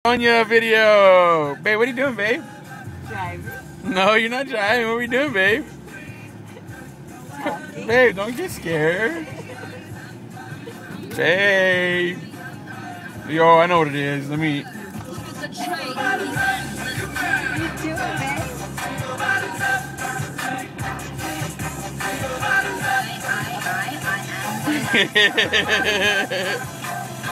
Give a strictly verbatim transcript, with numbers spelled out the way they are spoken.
Sonia video. Babe, what are you doing, babe? Driving. No, you're not driving. What are we doing, babe? Talking. Babe, don't get scared. Babe. Yo, I know what it is. Let me... What are you doing, babe? Hehehehe